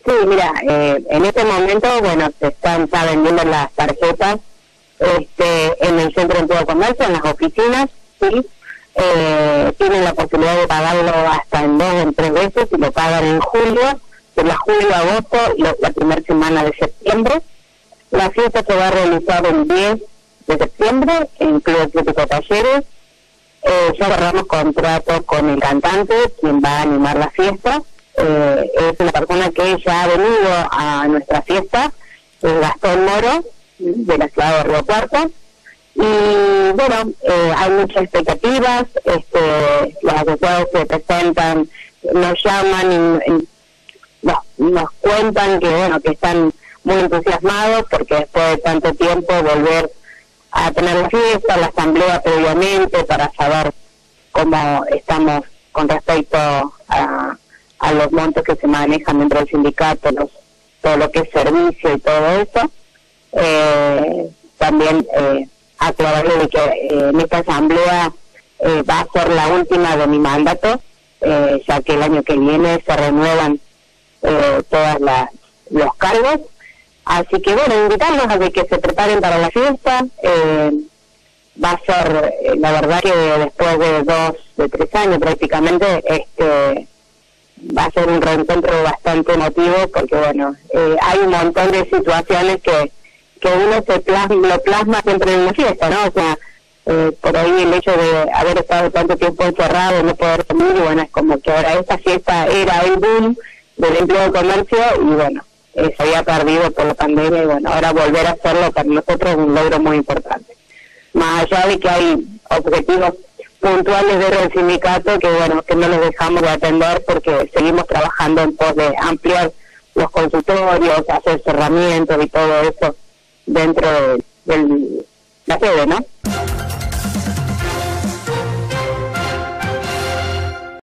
Sí, mira, en este momento, bueno, se están ya vendiendo las tarjetas en el Centro de Empleo de Comercio, en las oficinas, sí. Tienen la posibilidad de pagarlo hasta en 2 o en 3 veces y lo pagan en julio, de la julio a agosto, la primera semana de septiembre. La fiesta se va a realizar el 10 de septiembre en Club Atlético Talleres. Ya cerramos contrato con el cantante, quien va a animar la fiesta. Es una persona que ya ha venido a nuestra fiesta, Gastón Moro, de la ciudad de Río Cuarto. Y bueno, hay muchas expectativas, los asociados se presentan, nos llaman y nos cuentan que bueno, que están muy entusiasmados porque después de tanto tiempo volver a tener la fiesta, la asamblea previamente para saber cómo estamos con respecto a los montos que se manejan dentro del sindicato, todo lo que es servicio y todo eso. También aclararle de que en esta asamblea va a ser la última de mi mandato, ya que el año que viene se renuevan todos los cargos. Así que bueno, invitarlos a que se preparen para la fiesta. Va a ser, la verdad que después de 3 años prácticamente, va a ser un reencuentro bastante emotivo porque bueno, hay un montón de situaciones que uno lo plasma siempre en una fiesta, ¿no? O sea, por ahí el hecho de haber estado tanto tiempo encerrado y no poder comer, y bueno, es como que ahora esta fiesta era el boom del empleo de comercio y bueno, se había perdido por la pandemia y bueno, ahora volver a hacerlo para nosotros es un logro muy importante. Más allá de que hay objetivos puntuales del sindicato que bueno, que no los dejamos de atender porque seguimos trabajando en pos de ampliar los consultorios, hacer cerramientos y todo eso dentro de la sede, ¿no?